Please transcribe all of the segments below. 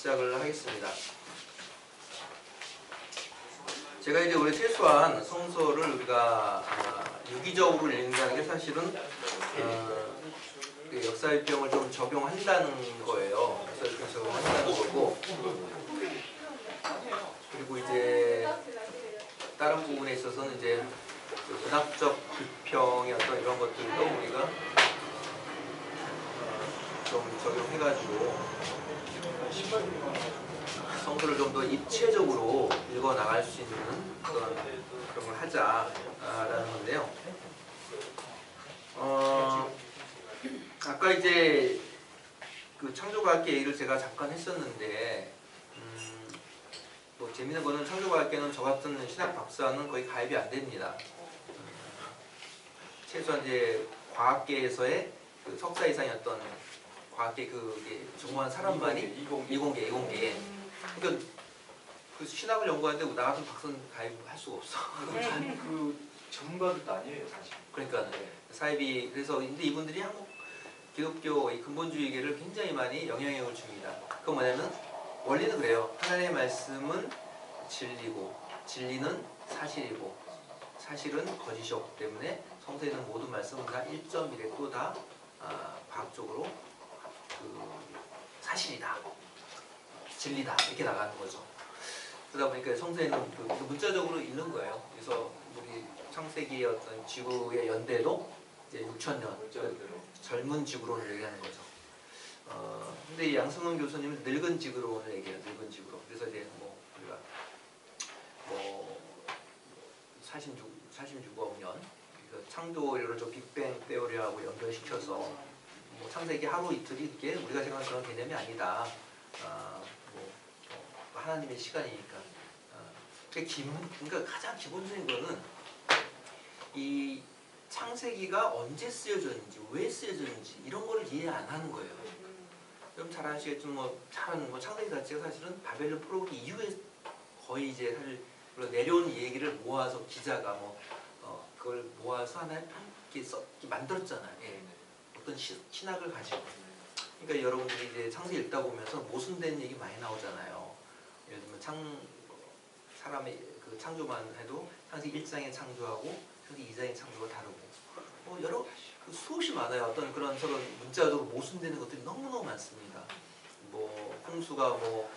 시작을 하겠습니다. 제가 이제 원래 최소한 성서를 우리가 유기적으로 읽는다는 게 사실은 그 역사일병을 좀 적용한다는 거예요. 역사일병 적용한다는 거고, 그리고 이제 다른 부분에 있어서는 이제 문학적 비평의 어떤 이런 것들도 우리가 좀 적용해가지고 성서를 좀 더 입체적으로 읽어 나갈 수 있는 그런 걸 하자라는 건데요. 아까 이제 그 창조과학계 얘기를 제가 잠깐 했었는데, 뭐 재밌는 거는 창조과학계는 저 같은 신학 박사는 거의 가입이 안 됩니다. 최소한 이제 과학계에서의 그 석사 이상이었던 과학계 그 전공한 사람만이 이공계. 그러니까 그 신학을 연구하는데 나 같은 박사는 가입할 수가 없어. 그 전문가들도 아니에요, 사실. 그러니까 사입이 그래서 근데 이분들이 한국 기독교 이 근본주의계를 굉장히 많이 영향력을 줍니다. 그건 뭐냐면 원리는 그래요. 하나님의 말씀은 진리고 진리는 사실이고 사실은 거짓이 없기 때문에 성서에 있는 모든 말씀은 다 1.1에 또 다 과학적으로 그 사실이다, 진리다 이렇게 나가는 거죠. 그러다 보니까 성서에는 그 문자적으로 읽는 거예요. 그래서 우리 창세기의 어떤 지구의 연대도 이제 6,000년 젊은 지구론을 얘기하는 거죠. 근데 이 양승원 교수님은 늙은 지구론을 얘기해요. 늙은 지구론. 그래서 이제 뭐 우리가 뭐 46억 년 창조 이론을 빅뱅 테오리하고 연결시켜서 뭐 창세기 하루 이틀이 이게 우리가 생각하는 그런 개념이 아니다. 하나님의 시간이니까. 그러니까 가장 기본적인 거는 이 창세기가 언제 쓰여졌는지, 왜 쓰여졌는지 이런 거를 이해 안 하는 거예요. 여러분 잘 아시겠지만 뭐 창세기 자체가 사실은 바벨론 포로기 이후에 거의 이제 사실 내려온 얘기를 모아서 기자가 그걸 모아서 하나의 이렇게 만들었잖아요. 예. 어떤 신학을 가지고. 그러니까 여러분들이 이제 창세기 읽다 보면서 모순된 얘기 많이 나오잖아요. 예를 들면 사람의 그 창조만 해도 창세기 1장의 창조하고 창세기 2장의 창조가 다르고 여러 수없이 많아요. 어떤 그런 서로 문자적으로 모순되는 것들이 너무너무 많습니다. 뭐 홍수가 뭐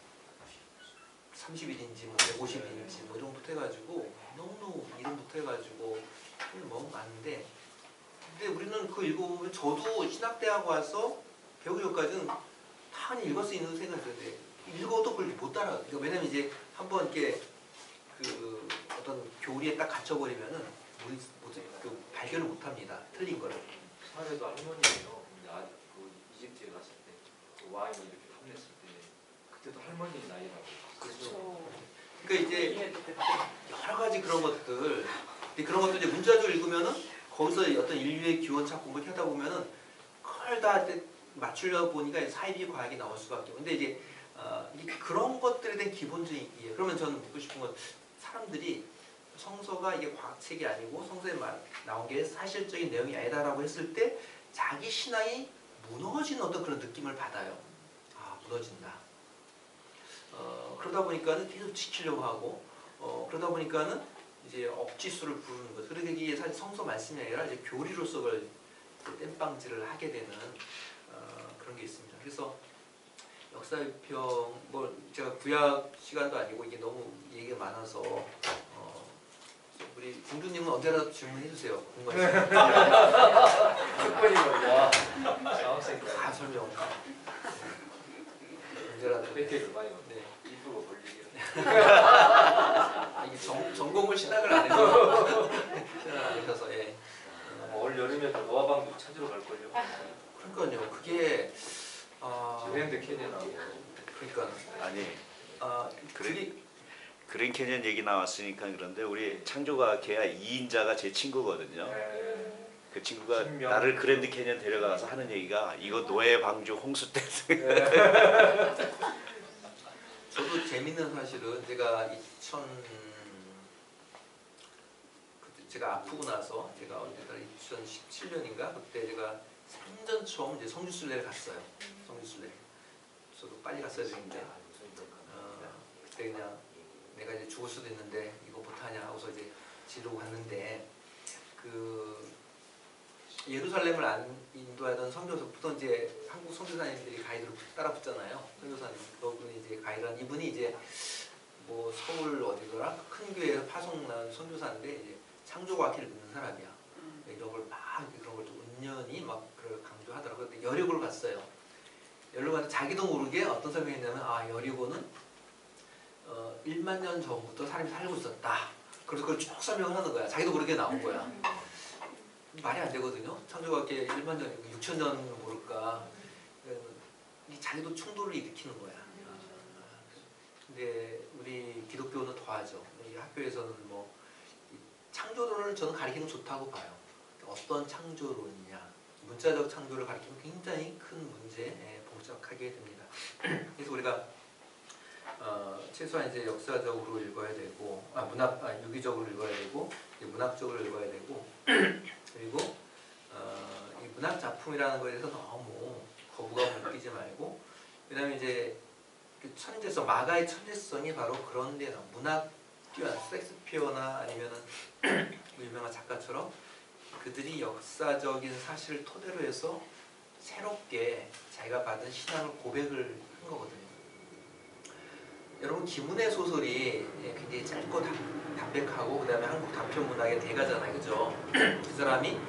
30일인지 뭐 150일인지 뭐 이런 것부터 해가지고 너무너무 이름부터 해가지고 너무 많은데, 근데 우리는 그거 읽어보면 저도 신학대학 와서 배우기 전까지는 다 읽을 수 있는 생각이 드는데 읽어도 그걸 못 따라. 그러니까 왜냐면 이제 한번 이렇게 그 어떤 교리에 딱 갇혀버리면은 우리 그 발견을 못합니다. 틀린 거를. 사례도 할머니예요. 그 이집트에 갔을 때 그 와인을 이렇게 탐냈을 때 그때도 할머니 나이라고. 그렇죠. 그러니까 이제 여러 가지 그런 것들, 그런 것들 이제 문자적으로 읽으면은 거기서 어떤 인류의 기원 찾고 뭐 이렇게 하다 보면은 그걸 다 맞추려 보니까 사이비 과학이 나올 수밖에. 근데 이제 그런 것들에 대한 기본적인 이해. 그러면 저는 묻고 싶은 건 사람들이 성서가 이게 과학책이 아니고 성서에 나온 게 사실적인 내용이 아니다라고 했을 때 자기 신앙이 무너진 어떤 그런 느낌을 받아요. 무너진다. 그러다 보니까는 계속 지키려고 하고, 그러다 보니까는 이제 억지수를 부르는 거죠. 그러니까 이게 사실 성서 말씀이 아니라 이제 교리로서 그걸 땜빵질을 하게 되는 그런 게 있습니다. 그래서 역사비평 뭐 제가 구약 시간도 아니고 이게 너무 얘기가 많아서 우리 공주님은 언제라도 질문해 주세요. 궁금하시면. 특권이거든요. 장학생 다 설명. 언제라도. 팩트를 많이 넣네. 네. 이쁘고 걸리게. 이게 전공을 신학을 안 해서 신학을 안 하셔서 예. 올 여름에 또 노아방도 찾으러 갈 걸요. 그러니까요. 그게 그랜드 캐니언하고. 그러니까 아니 그린 캐년 얘기 나왔으니까 그런데 우리 창조과학회야 2인자가 제 친구거든요. 그 친구가 나를 그랜드 캐년 데려가서 하는 얘기가 이거 노예 방주 홍수 때. 저도 재밌는 사실은 제가 제가 아프고 나서 제가 언제다 2017년인가 그때 제가 생전 처음 이제 성주순례를 갔어요. 성주순례. 없어도 빨리 갔어야 되는데 그때 그냥 내가 이제 죽을 수도 있는데 이거 못하냐 하고서 이제 지르고 갔는데 그 예루살렘을 안 인도하던 선교사부터 이제 한국 선교사님들이 가이드로 따라 붙잖아요. 선교사님 그분이 이제 가이드한 이분이 이제 뭐 서울 어디더라 큰 교회에서 파송 나온 선교사인데 이제 창조과학을 믿는 사람이야. 이런 걸 막 그런 걸 좀 은연히 막 그걸 강조하더라고요. 근데 여리고를 갔어요. 여리고 갔는데 자기도 모르게 어떤 설명했냐면 아 여리고는 1만 년 전부터 사람이 살고 있었다. 그래서 그걸 쭉 설명을 하는 거야. 자기도 모르게 나온 거야. 말이 안 되거든요. 창조과학계 1만 년, 6천 년 모를까. 이 자기도 충돌을 일으키는 거야. 근데 우리 기독교는 더하죠. 이 학교에서는 뭐 창조론을 저는 가르치는 건 좋다고 봐요. 어떤 창조론이냐. 문자적 창조를 가르치면 굉장히 큰 문제에 봉착하게 됩니다. 그래서 우리가 최소한 이제 역사적으로 읽어야 되고, 유기적으로 읽어야 되고, 문학적으로 읽어야 되고, 그리고 이 문학 작품이라는 것에 대해서 너무 거부감을 느끼지 말고, 그다음에 이제 그 천재성, 마가의 천재성이 바로 그런 데나 문학 뛰어난 셰익스피어나 아니면은 유명한 작가처럼 그들이 역사적인 사실을 토대로 해서 새롭게 자기가 받은 신앙을 고백을 한 거거든요. 여러분 김은혜 소설이 굉장히 짧고 담백하고 그다음에 한국 단편 문학의 대가잖아요, 그죠? 그 사람이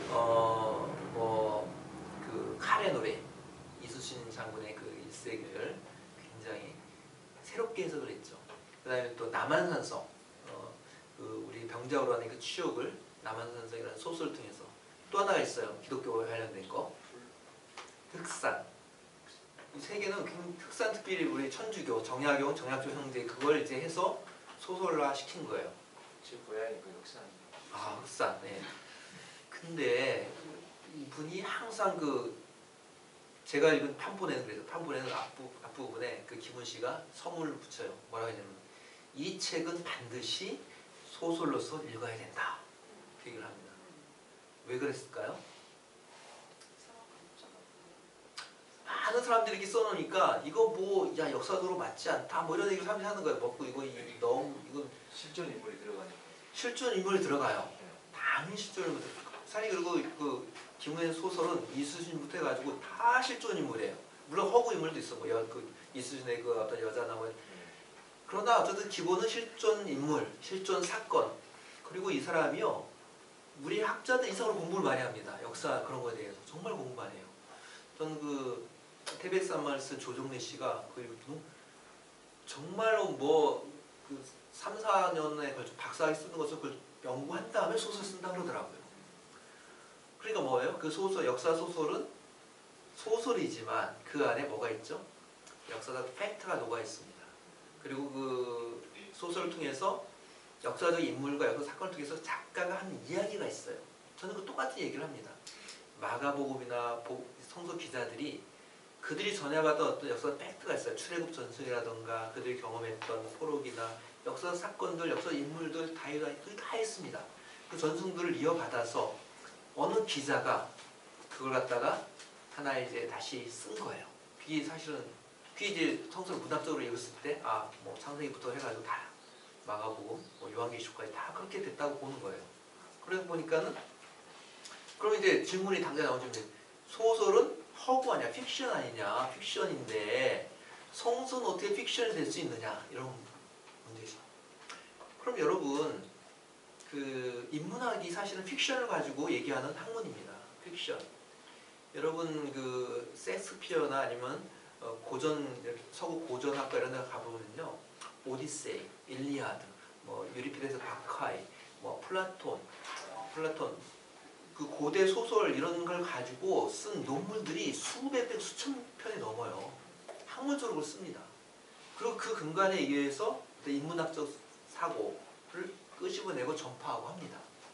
그 칼의 노래 이수신 장군의 그 일생을 굉장히 새롭게 해석을 했죠. 그다음에 또 남한산성, 그 우리 병자호로 하는 그 추억을 남한산성이라는 소설을 통해서 또 하나가 있어요. 기독교 관련된 거, 흑산. 이 세 개는 흑산 특별히 우리 천주교, 정약용, 정약조 형제 그걸 이제 해서 소설화 시킨 거예요. 제 고향이 그 흑산이에요. 아, 흑산. 네. 근데 이분이 항상 그 제가 읽은 판본에는 그래서 판본에는 앞부분에 그 김훈 씨가 서문을 붙여요. 뭐라고 하냐면 이 책은 반드시 소설로서 읽어야 된다. 그 얘기를 합니다. 왜 그랬을까요? 많은 사람들이 이렇게 써놓으니까 이거 뭐 야 역사적으로 맞지 않다 뭐 이런 얘기를 사람들이 하는 거예요. 먹고 이거 너무 이건 실존 인물이 들어가니까. 실존 인물이 들어가요. 당연히 실존 인물 들어가요. 사실 그리고 그 김은혜 소설은 이수신부터 해가지고 다 실존 인물이에요. 물론 허구 인물도 있어. 그 이수신의 그 어떤 여자나 뭐 그러나 어쨌든 기본은 실존 인물, 실존 사건. 그리고 이 사람이요 우리 학자들 이상으로 공부를 많이 합니다. 역사 그런 거에 대해서 정말 공부 많이 해요. 저는 그 태백산 말씀 조정래 씨가 그리고 정말로 뭐그 3, 4년에 걸쳐 박사학위 쓰는 것을 그걸 연구한 다음에 소설 쓴다 그러더라고요. 그러니까 뭐예요? 그 소설, 역사 소설은 소설이지만 그 안에 뭐가 있죠? 역사적 팩트가 녹아 있습니다. 그리고 그 소설을 통해서 역사적 인물과 역사 사건을 통해서 작가가 한 이야기가 있어요. 저는 그 똑같은 얘기를 합니다. 마가복음이나 성서 기자들이 그들이 전해받은 어떤 역사 팩트가 있어요. 출애굽 전승이라던가 그들이 경험했던 포로기나 역사 사건들, 역사 인물들 다 있습니다. 그 전승들을 이어받아서 어느 기자가 그걸 갖다가 하나 이제 다시 쓴 거예요. 그게 사실은 그게 이제 성서를 문학적으로 읽었을 때 뭐 창세기부터 해가지고 다 마가복음, 뭐 요한계시록까지 다 그렇게 됐다고 보는 거예요. 그래서 보니까는 그럼 이제 질문이 당장 나오죠. 소설은 허구 아니야, 픽션 아니냐, 픽션인데 성서는 어떻게 픽션이 될 수 있느냐 이런 문제죠. 그럼 여러분 그 인문학이 사실은 픽션을 가지고 얘기하는 학문입니다. 픽션. 여러분 그 셰익스피어나 아니면 서구 고전학과 이런 데 가보면요, 오디세이, 일리아드, 뭐 유리피데스 박하이, 뭐 플라톤 그 고대 소설 이런 걸 가지고 쓴 논문들이 수백 편, 수천 편이 넘어요. 학문적으로 씁니다. 그리고 그 근간에 의해서 인문학적 사고를 끄집어내고 전파하고 합니다.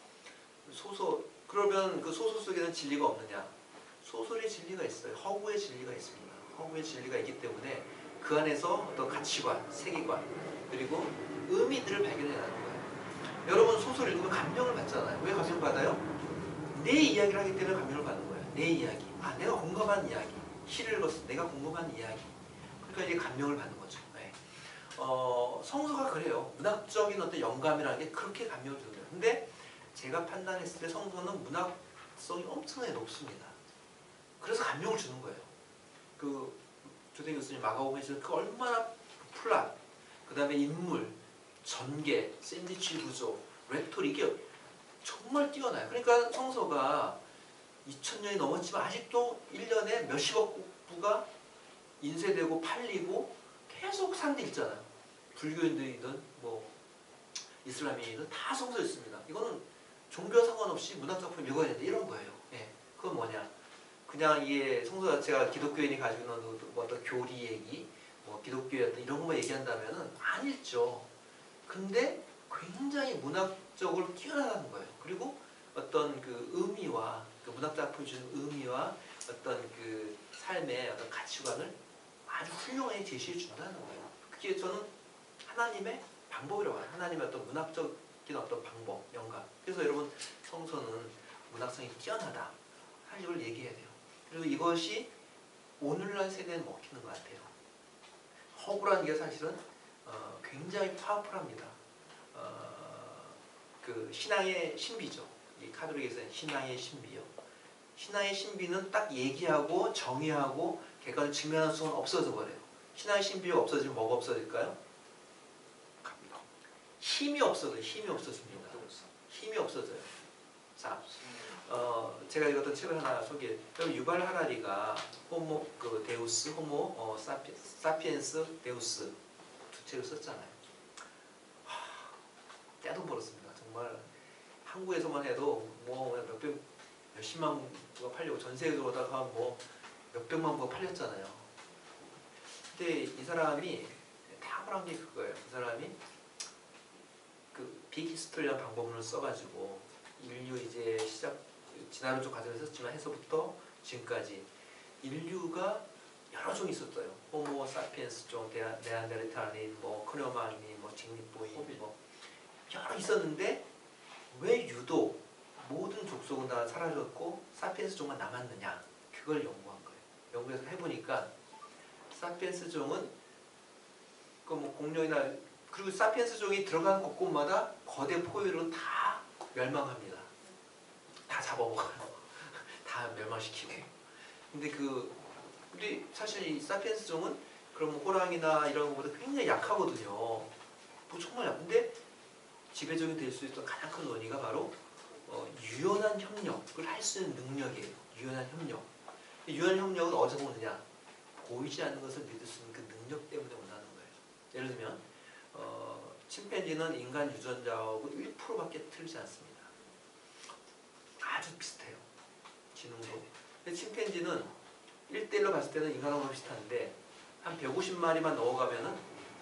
그러면 그 소설 속에는 진리가 없느냐? 소설의 진리가 있어요. 허구의 진리가 있습니다. 허구의 진리가 있기 때문에 그 안에서 어떤 가치관, 세계관, 그리고 의미들을 발견해내는 거예요. 여러분 소설 읽으면 감명을 받잖아요. 왜 감명 받아요? 내 이야기를 하기 때문에 감명을 받는 거예요. 내 이야기. 내가 공감한 이야기. 시를 읽었을 때 내가 공감한 이야기. 그러니까 이게 감명을 받는 거죠. 네. 성서가 그래요. 문학적인 어떤 영감이라는 게 그렇게 감명을 주는 거예요. 근데 제가 판단했을 때 성서는 문학성이 엄청나게 높습니다. 그래서 감명을 주는 거예요. 그 조대 교수님 마가복음에 그 얼마나 플랫, 그 다음에 인물, 전개, 샌드위치 구조, 레토릭 이게 정말 뛰어나요. 그러니까 성서가 2000년이 넘었지만 아직도 1년에 몇십억 부가 인쇄되고 팔리고 계속 산데 있잖아요. 불교인들이든 뭐 이슬람인이든 다 성서 있습니다. 이거는 종교와 상관없이 문학작품 읽어야 된다 이런 거예요. 예. 그건 뭐냐? 그냥 이게 성서 자체가 기독교인이 가지고 있는 뭐 어떤 교리 얘기, 뭐 기독교의 어떤 이런 것만 얘기한다면은 안 읽죠. 근데 굉장히 문학적으로 뛰어나다는 거예요. 그리고 어떤 그 의미와 그 문학작품이 주는 의미와 어떤 그 삶의 어떤 가치관을 아주 훌륭하게 제시해 준다는 거예요. 그게 저는 하나님의 방법이라고 해요. 하나님의 어떤 문학적인 어떤 방법, 영감. 그래서 여러분 성서는 문학성이 뛰어나다. 사실 이걸 얘기해야 돼요. 그리고 이것이 오늘날 세대는 먹히는 것 같아요. 허구라는 게 사실은 굉장히 파워풀합니다. 그 신앙의 신비죠. 이 카톨릭에서는 신앙의 신비요. 신앙의 신비는 딱 얘기하고 정의하고 객관을 증명할 수는 없어져 버려요. 신앙의 신비가 없어지면 뭐가 없어질까요? 감동. 힘이 없어져요. 힘이 없어집니다. 힘이 없어져요. 자, 제가 읽었던 책을 하나 소개. 유발 하라리가 호모 그 데우스, 호모 사피엔스 데우스 두 책을 썼잖아요. 떼돈 벌었습니다. 정말 한국에서만 해도 뭐 몇십만 부가 팔리고 전 세계적으로다가 뭐 몇백만 부가 팔렸잖아요. 근데 이 사람이 탁월한 게 그거예요. 이 사람이 그 빅히스토리라는 방법론을 써가지고 인류 이제 지나는 쪽 과정을 썼지만 해서부터 지금까지 인류가 여러 종이 있었어요. 호모 사피엔스 종, 네안데르탈린, 뭐 크로마니, 뭐 직립보인, 뭐 여러 있었는데 왜 유독 모든 족속은 다 사라졌고 사피엔스 종만 남았느냐? 그걸 연구한 거예요. 연구해서 해보니까 사피엔스 종은 그 뭐 공룡이나 그리고 사피엔스 종이 들어간 곳곳마다 거대 포유류는 다 멸망합니다. 다 잡아먹어요. 다 멸망시키고. 근데 우리 사실 이 사피엔스 종은 그럼 호랑이나 이런 것보다 굉장히 약하거든요. 뭐 정말 약한데 지배적이 될 수 있던 가장 큰 원인가 바로 유연한 협력을 할 수 있는 능력이에요. 유연한 협력. 유연한 협력은 어디서 오느냐? 보이지 않는 것을 믿을 수 있는 그 능력 때문에 온다는 거예요. 예를 들면 침팬지는 인간 유전자하고 1%밖에 틀리지 않습니다. 아주 비슷해요. 지능도. 근데 침팬지는 1대1로 봤을 때는 인간하고 비슷한데 한 150마리만 넣어가면은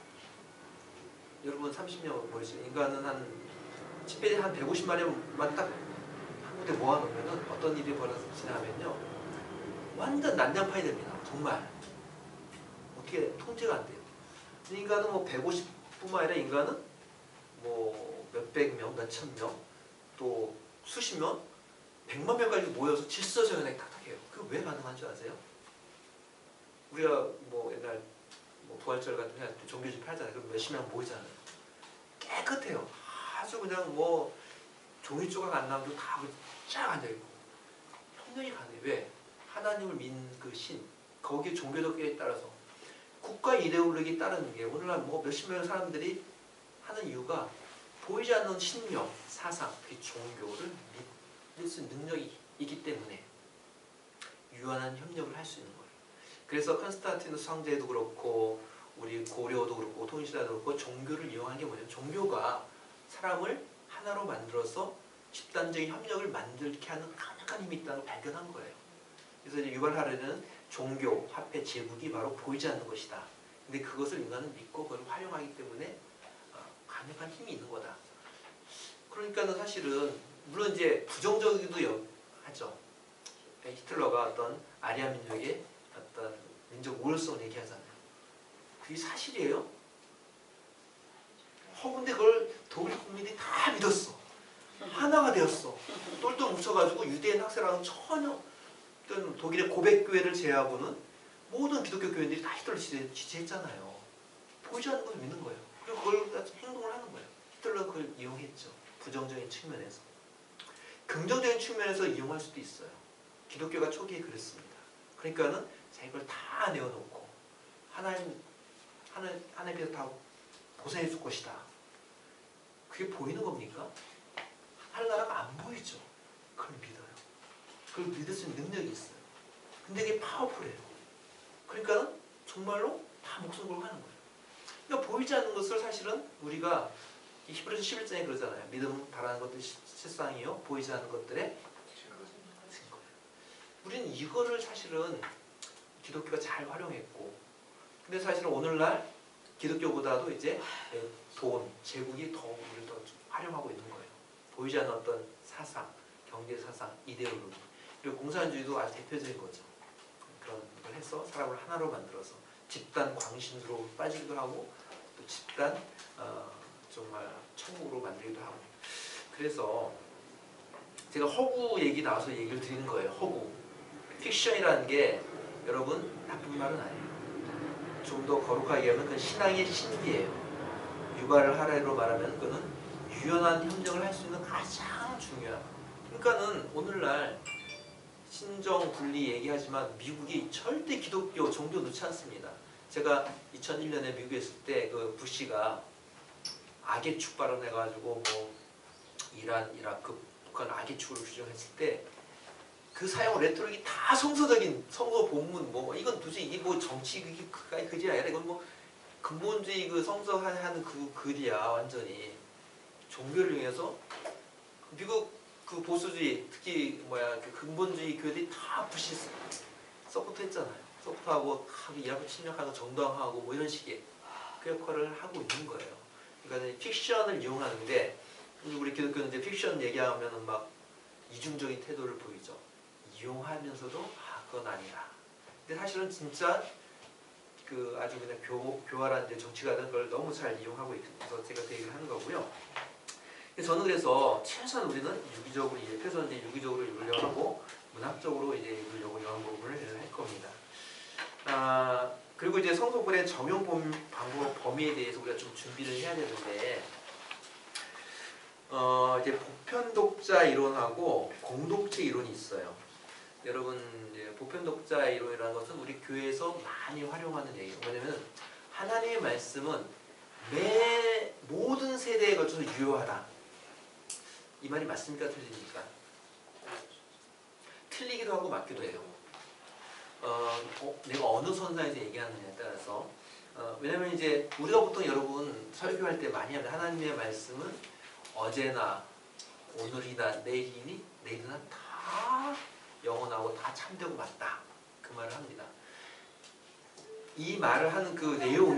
여러분 30년 보이시죠? 인간은 침팬지 한 150마리만 딱 한 군데 모아놓으면은 어떤 일이 벌어지냐면요. 완전 난장판이 됩니다. 정말. 어떻게 통제가 안 돼요. 인간은 뭐 150뿐만 아니라 인간은 뭐 몇백 명, 몇천 명, 또 수십 명, 100만 명까지 모여서 질서정연하게 탁탁해요. 그게 왜 가능한 줄 아세요? 우리가 뭐 옛날 뭐 부활절 같은 데 종교 집회 하잖아요. 그럼 몇십 명 모이잖아요. 깨끗해요. 아주 그냥 뭐 종이 조각 안 나도 다 쫙 앉아있고 통력이 가능해요. 왜? 하나님을 믿는 그 신, 거기에 종교적에 따라서 국가 이데올로기에 따르는 게 오늘날 뭐 몇십 명의 사람들이 하는 이유가 보이지 않는 신념, 사상, 그 종교를 믿을 수 있는 능력이 있기 때문에 유연한 협력을 할 수 있는 거예요. 그래서 컨스탄티누스 황제도 그렇고 우리 고려도 그렇고 통일시대도 그렇고 종교를 이용한 게 뭐냐면 종교가 사람을 하나로 만들어서 집단적인 협력을 만들게 하는 강력한 힘이 있다는 걸 발견한 거예요. 그래서 이제 유발 하라리는 종교, 화폐, 제국이 바로 보이지 않는 것이다. 근데 그것을 인간은 믿고 그걸 활용하기 때문에 강력한 힘이 있는 거다. 그러니까는 사실은 물론 이제 부정적이기도 하죠. 히틀러가 어떤 아리아 민족의 어떤 민족 우월성을 얘기하잖아요. 그게 사실이에요. 근데 그걸 독일 국민들이 다 믿었어. 하나가 되었어. 똘똘 뭉쳐가지고 유대인 학살하는 전혀 어떤 독일의 고백교회를 제외하고는 모든 기독교 교인들이 다 히틀러 지지했잖아요. 보이지 않는 걸 믿는 거예요. 그리고 그걸 가지고 행동을 하는 거예요. 히틀러가 그걸 이용했죠. 부정적인 측면에서. 긍정적인 측면에서 이용할 수도 있어요. 기독교가 초기에 그랬습니다. 그러니까는 자기를 다 내어놓고 하나님 앞에서 다 보상해 줄 것이다. 그게 보이는 겁니까? 하늘나라가 안 보이죠. 그걸 믿어요. 그걸 믿을 수 있는 능력이 있어요. 근데 이게 파워풀해요. 그러니까는 정말로 다 목숨 걸고 하는 거예요. 그러니까 보이지 않는 것을 사실은 우리가 히브리서 11장에 그러잖아요. 믿음은 바라는 것들이 실상이요 보이지 않는 것들의 증거예요. 우리는 이거를 사실은 기독교가 잘 활용했고, 근데 사실은 오늘날 기독교보다도 이제 돈, 제국이 더 우리를 더 활용하고 있는 거예요. 보이지 않는 어떤 사상, 경제 사상, 이데올로기, 그리고 공산주의도 아주 대표적인 거죠. 그런 걸 해서 사람을 하나로 만들어서 집단 광신으로 빠지기도 하고 또 집단 정말 천국으로 만들기도 하고. 그래서 제가 허구 얘기 나와서 얘기를 드리는 거예요. 허구. 픽션이라는 게 여러분 나쁜 말은 아니에요. 좀 더 거룩하게 하면 그건 신앙의 신비예요. 육아를 하라로 말하면 그거는 유연한 협력을 할 수 있는 가장 중요한. 그러니까는 오늘날 신정 분리 얘기하지만 미국이 절대 기독교 종교 넣지 않습니다. 제가 2001년에 미국에 있을 때 그 부시가 악의 축 발언해가지고 뭐 이란, 이라크, 북한 악의 축을 규정했을 때 그 사용 레토릭이 다 성서적인 성서 본문 뭐 이건 도대체 이게 뭐 정치 그게 아니라 이건 뭐 근본주의 그 성서하는 그 글이야. 완전히 종교를 이용해서 미국 그 보수주의 특히 그 근본주의 교회들이 다 부시 서포트했잖아요. 서포트하고 이라크 침략하는 거 정당하고 뭐 이런 식의 그 역할을 하고 있는 거예요. 그러니까 픽션을 이용하는데 우리 기독교는 이제 픽션 얘기하면은 막 이중적인 태도를 보이죠. 이용하면서도 그건 아니라. 근데 사실은 진짜 그 아주 그냥 교활한 정치가는 그걸 너무 잘 이용하고 있어서 제가 그 얘기를 하는 거고요. 저는 그래서 최소한 우리는 유기적으로 그래서 이제 유기적으로 읽으려고 하고 문학적으로 이제 읽으려고 이런 부분을 할 겁니다. 그리고 이제 성서권의 적용 방법 범위에 대해서 우리가 좀 준비를 해야 되는데, 이제 보편 독자 이론하고 공동체 이론이 있어요. 여러분 이제 보편 독자 이론이라는 것은 우리 교회에서 많이 활용하는 얘기예요. 왜냐면 하나님의 말씀은 모든 세대에 걸쳐서 유효하다. 이 말이 맞습니까? 틀립니까? 틀리기도 하고 맞기도 해요. 내가 어느 선상에서 얘기하느냐에 따라서. 왜냐면 이제 우리가 보통 여러분 설교할 때 많이 하는 하나님의 말씀은 어제나 오늘이나 내일이나 다 영원하고 다 참되고 맞다. 그 말을 합니다. 이 말을 하는 그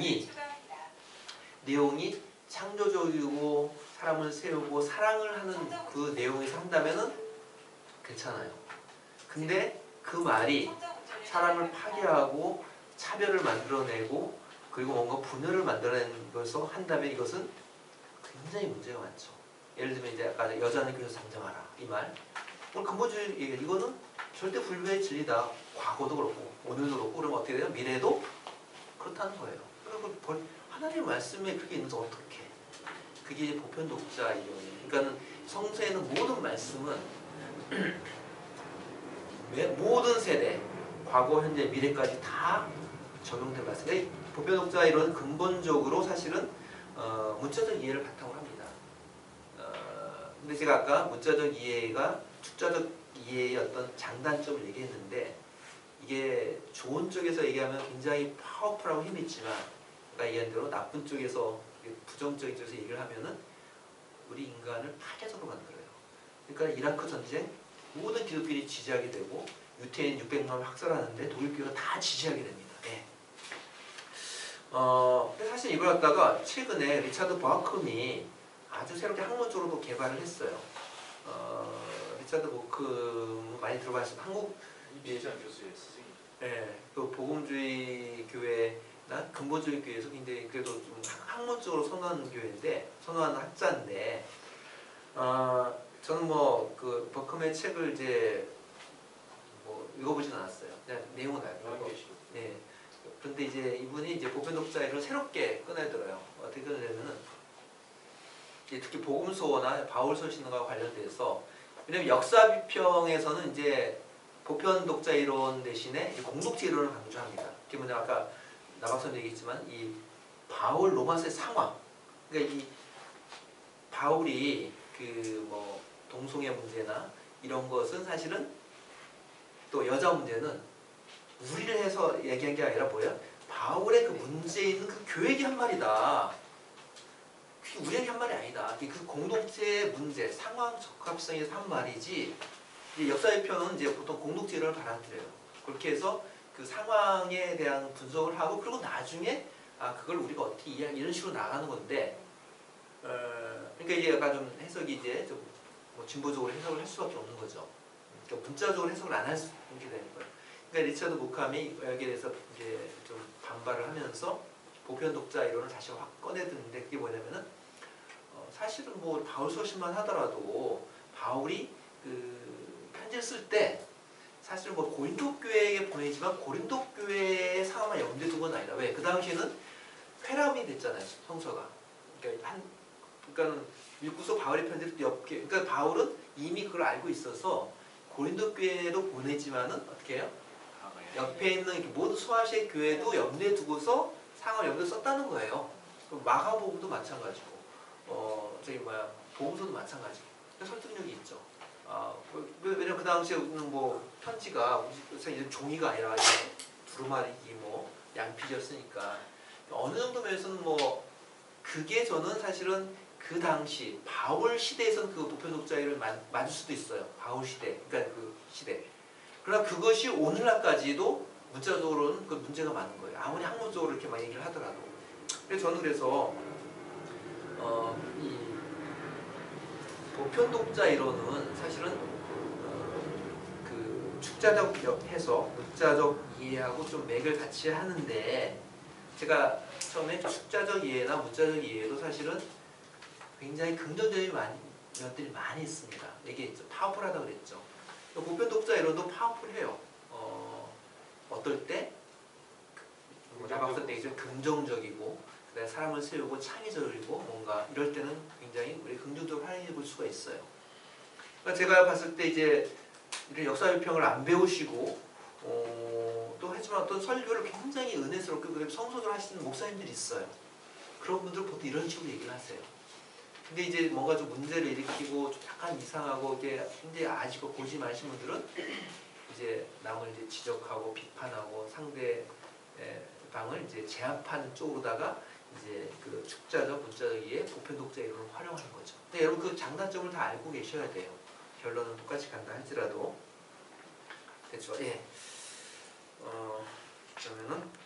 내용이 창조적이고 사람을 세우고 사랑을 하는 그 내용에서 한다면은 괜찮아요. 근데 그 말이 사람을 파괴하고 차별을 만들어내고 그리고 뭔가 분열을 만들어내는 것을 한다면 이것은 굉장히 문제가 많죠. 예를 들면 이제 아까 여자는 교회에서 잠잠하라 이 말. 오늘 근본주의 이거는 절대 불교의 진리다. 과거도 그렇고 오늘도 그렇고 그러면 어떻게 돼요? 미래도 그렇다는 거예요. 그리고 하나님의 말씀에 그게 있는데 어떻게? 그게 보편 독자 이론이에요. 그러니까는 성서에는 모든 말씀은 모든 세대, 과거, 현재, 미래까지 다 적용된 말씀. 그러니까 보편 독자 이론은 근본적으로 사실은 문자적 이해를 바탕으로 합니다. 근데 제가 아까 문자적 이해가 숫자적 이해의 어떤 장단점을 얘기했는데 이게 좋은 쪽에서 얘기하면 굉장히 파워풀하고 힘이 있지만 아까 얘기한 대로 나쁜 쪽에서 부정적인 쪽에서 얘기를 하면은 우리 인간을 파괴적으로 만들어요. 그러니까 이라크 전쟁 모든 기독교인이 지지하게 되고 유태인 600만을 학살하는데 독일교회가 다 지지하게 됩니다. 네. 근데 사실 이걸 갖다가 최근에 리차드 바크미 아주 새롭게 학문적으로도 개발을 했어요. 리차드 바크 많이 들어봤어요. 한국 이비찬 교수의 스승이. 네, 그 복음주의 교회나 근본주의 교회에서 굉장히 그래도 좀 학문적으로 선호하는 학자인데, 저는 뭐 그 버크의 책을 이제 뭐 읽어보진 않았어요. 그냥 내용은 알고. 예. 그런데 이제 이분이 이제 보편 독자 이론을 새롭게 꺼내들어요. 어떻게 꺼내냐면은 특히 복음서나 바울서 신학과 관련돼서 왜냐면 역사 비평에서는 이제 보편 독자 이론 대신에 이제 공동체 이론을 강조합니다. 그게 뭐냐 아까 나박사님 얘기했지만 이 바울 로마서의 상황, 그러니까 이 바울이 그 뭐 동성애 문제나 이런 것은 사실은 또 여자 문제는 우리를 해서 얘기한 게 아니라 뭐야? 바울의 그 문제에 있는 그 교회의 한 말이다. 그게 우리에게 한 말이 아니다. 그 공동체의 문제, 상황 적합성에서 한 말이지. 이제 역사비평은 이제 보통 공동체 이론을 받아들여요. 그렇게 해서 그 상황에 대한 분석을 하고 그리고 나중에 그걸 우리가 어떻게 이해하냐 이런 식으로 나가는 건데, 그러니까 이게 약간 좀 해석이 이제 좀 뭐 진보적으로 해석을 할 수밖에 없는 거죠. 그러니까 문자적으로 해석을 안 할 수 있게 되는 거예요. 그러니까 리처드 모캄이 여기에 대해서 이제 좀 반발을 하면서 보편 독자 이론을 다시 확 꺼내드는데 그게 뭐냐면은 사실은 뭐 바울 서신만 하더라도 바울이 그 편지를 쓸 때 사실은 뭐 고린도 교회에 보내지만 고린도 교회의 상황만 염두에 둔 건 아니다. 왜? 그 당시에는 회람이 됐잖아요, 성서가. 그러니까는 읽고서 바울의 편지를 그러니까 바울은 이미 그걸 알고 있어서 고린도 교회도 보내지만은 어떻게 해요? 옆에 있는 모든 소아시아 교회도 염두에 두고서 상황을 염두에 썼다는 거예요. 마가복음도 마찬가지고, 복음서도 마찬가지고. 설득력이 있죠. 왜냐면 그 당시에는 뭐 편지가 이제 종이가 아니라 두루마리기 뭐 양피지였으니까 어느 정도 면에서는 뭐 그게 저는 사실은 그 당시 바울 시대에서는 그 보편 독자를 맞을 수도 있어요. 바울 시대, 그러니까 그 시대. 그러나 그것이 오늘날까지도 문자적으로는 그 문제가 많은 거예요. 아무리 학문적으로 이렇게 막 얘기를 하더라도. 그래서 저는 그래서 이 보편 독자 이론은 사실은 그 축자적 해석, 문자적 이해하고 좀 맥을 같이 하는데 제가 처음에 축자적 이해나 문자적 이해도 사실은 굉장히 긍정적인 면들이 많이 있습니다. 얘기했죠. 파워풀하다고 그랬죠. 보편 독자 이론도 파워풀해요. 어떨 때? 나박사 때 이제 긍정적이고 그다음에 사람을 세우고 창의적이고 뭔가 이럴 때는 굉장히 우리 긍정적으로 활용해 볼 수가 있어요. 그러니까 제가 봤을 때 이제 이런 역사 비평을 안 배우시고 또 하지만 어떤 설교를 굉장히 은혜스럽게 그다음에 성소를 하시는 목사님들이 있어요. 그런 분들은 보통 이런 식으로 얘기를 하세요. 근데 이제 뭔가 좀 문제를 일으키고 좀 약간 이상하고 이게 굉장히 아직도 고집하신 분들은 이제 남을 이제 지적하고 비판하고 상대 방을 이제 제압하는 쪽으로다가 이제 그 축자적 문자적 이해 보편 독자 이론을 활용하는 거죠. 근데 여러분 그 장단점을 다 알고 계셔야 돼요. 결론은 똑같이 간다 할지라도. 됐죠? 예. 그러면은